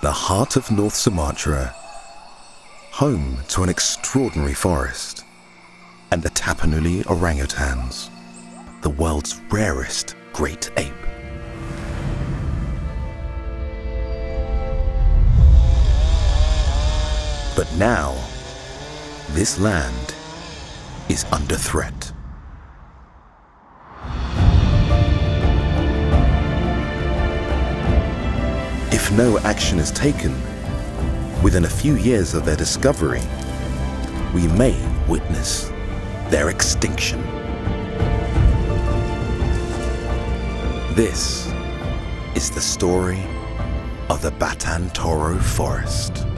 the heart of North Sumatra, home to an extraordinary forest, and the Tapanuli orangutans, the world's rarest great ape. But now, this land is under threat. If no action is taken, within a few years of their discovery, we may witness their extinction. This is the story of the Batang Toru Forest.